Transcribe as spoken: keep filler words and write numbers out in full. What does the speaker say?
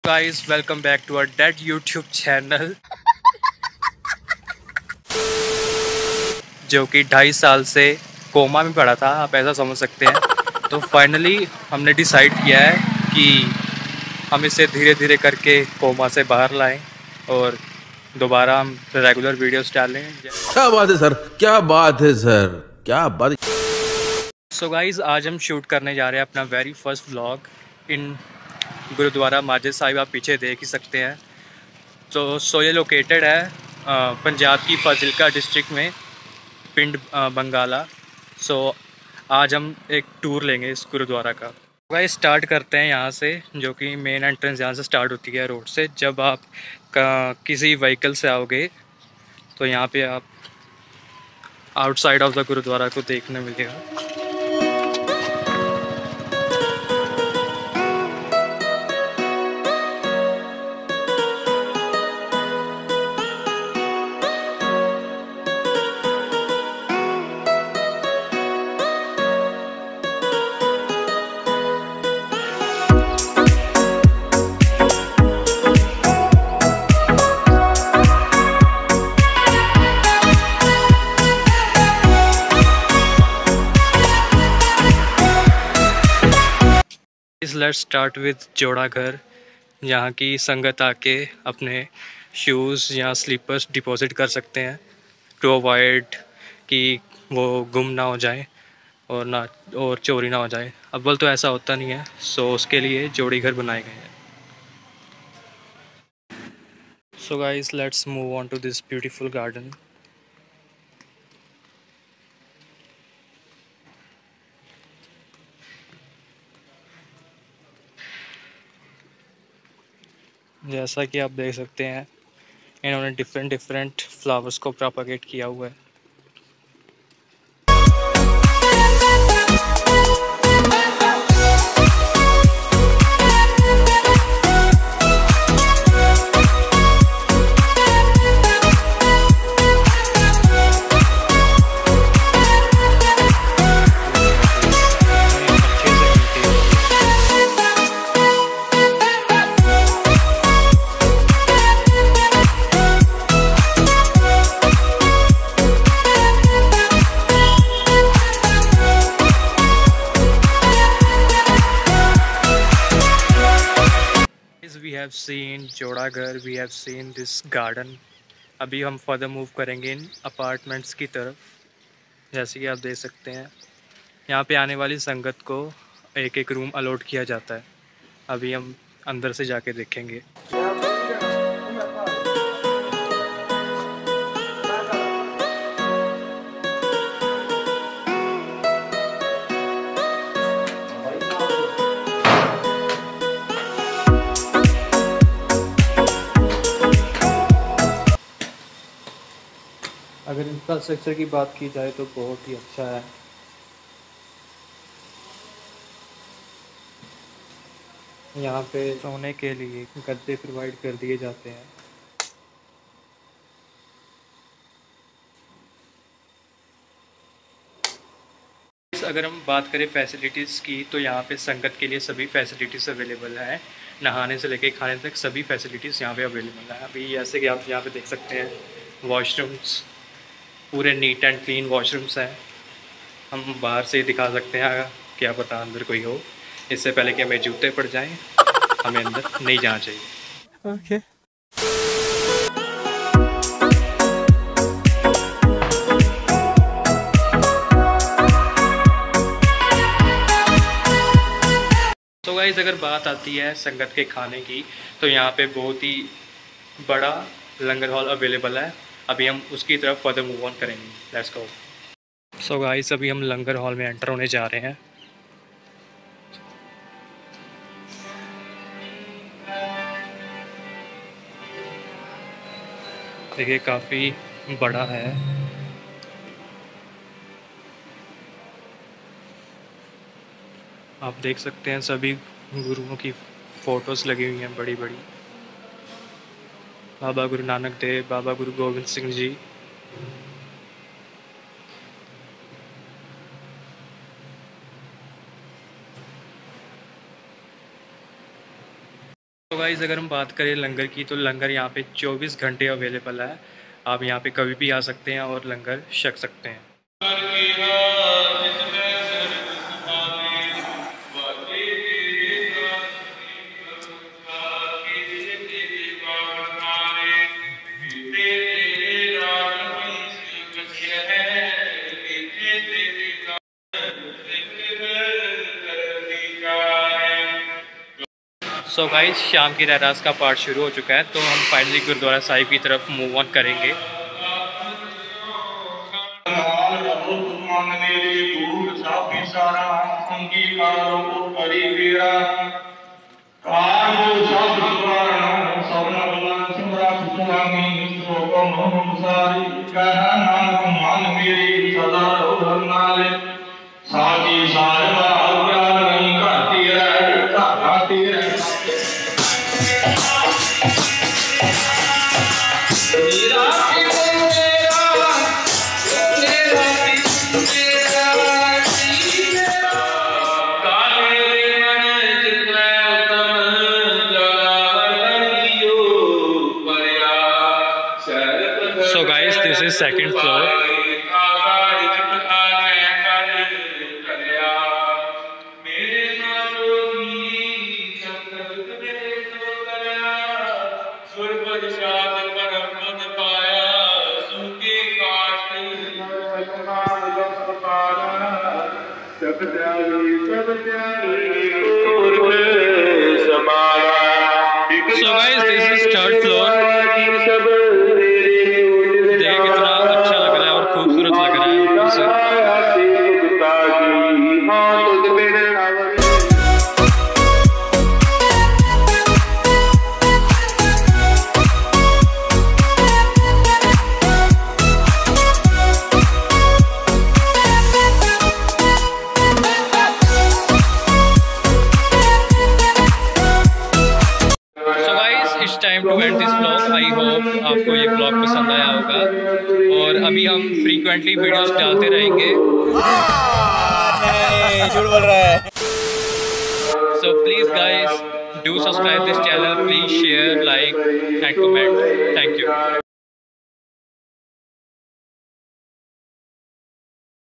guys, welcome back to our dead YouTube channel जो कि ढाई साल से कोमा में पड़ा था, आप ऐसा समझ सकते हैं। तो फाइनली हमने डिसाइड किया है कि हम इसे धीरे धीरे करके कोमा से बाहर लाएं और दोबारा हम रेगुलर वीडियोस डालें। क्या बात है सर, क्या बात है सर, क्या बात। सो गाइस, आज हम शूट करने जा रहे हैं अपना very first vlog in Gurdwara Majid Sahib. आप पीछे देख ही सकते हैं। तो सो ये लोकेटेड है पंजाब की फाजिलका डिस्ट्रिक्ट में, पिंड बंगाला। सो आज हम एक टूर लेंगे इस गुरुद्वारा का। भाई स्टार्ट करते हैं यहाँ से, जो कि मेन एंट्रेंस यहाँ से स्टार्ट होती है रोड से। जब आप का, किसी व्हीकल से आओगे तो यहाँ पे आप आउटसाइड ऑफ द गुरुद्वारा को देखने मिलेगा। लेट्स स्टार्ट विद जोड़ा घर। यहाँ की संगत आके अपने शूज़ या स्लीपर्स डिपॉजिट कर सकते हैं टू अवॉइड कि वो गुम ना हो जाए और ना और चोरी ना हो जाए। अव्वल तो ऐसा होता नहीं है, सो उसके लिए जोड़ी घर बनाए गए हैं। So guys, let's move on to this beautiful garden. जैसा कि आप देख सकते हैं, इन्होंने डिफरेंट डिफरेंट फ्लावर्स को प्रोपागेट किया हुआ है। We have seen जोड़ा घर, we have seen this garden। अभी हम फर्दर मूव करेंगे इन अपार्टमेंट्स की तरफ। जैसे कि आप देख सकते हैं, यहाँ पे आने वाली संगत को एक एक रूम अलॉट किया जाता है। अभी हम अंदर से जाके देखेंगे। अगर इंफ्रास्ट्रक्चर की बात की जाए तो बहुत ही अच्छा है। यहाँ पे सोने के लिए गद्दे प्रोवाइड कर दिए जाते हैं। अगर हम बात करें फैसिलिटीज़ की, तो यहाँ पे संगत के लिए सभी फैसिलिटीज़ अवेलेबल हैं। नहाने से लेके खाने तक सभी फैसिलिटीज़ यहाँ पे अवेलेबल है। अभी जैसे कि आप यहाँ पे देख सकते हैं, वॉशरूम्स पूरे नीट एंड क्लीन वॉशरूम्स हैं। हम बाहर से ही दिखा सकते हैं, क्या पता अंदर कोई हो। इससे पहले कि हमें जूते पड़ जाएं, हमें अंदर नहीं जाना चाहिए। Okay okay. तो गाइस, अगर बात आती है संगत के खाने की, तो यहाँ पे बहुत ही बड़ा लंगर हॉल अवेलेबल है। अभी हम उसकी तरफ फर्दर मूव ऑन करेंगे। Let's go. सो गाइस, अभी हम लंगर हॉल में एंटर होने जा रहे हैं। देखिए, काफ़ी बड़ा है। आप देख सकते हैं सभी गुरुओं की फ़ोटोज़ लगी हुई हैं बड़ी बड़ी। बाबा गुरु नानक देव, बाबा गुरु गोविंद सिंह जी। तो गाइस अगर हम बात करें लंगर की, तो लंगर यहाँ पे चौबीस घंटे अवेलेबल है। आप यहाँ पे कभी भी आ सकते हैं और लंगर छक सकते हैं। सो गाइस शाम की रहरास का पार्ट शुरू हो चुका है, तो हम फाइनली गुरुद्वारा साहिब की तरफ मूव ऑन करेंगे। So guys, this is second floor. So guys, this is third floor. देख कितना अच्छा लग रहा है और खूबसूरत लग रहा है ऊपर से। Time to end this vlog. I hope आपको ये व्लॉग पसंद आया होगा, और अभी हम फ्रीक्वेंटली वीडियोस डालते रहेंगे। झूठ बोल रहा है। So please guys do subscribe this channel, please share, like and comment. Thank you.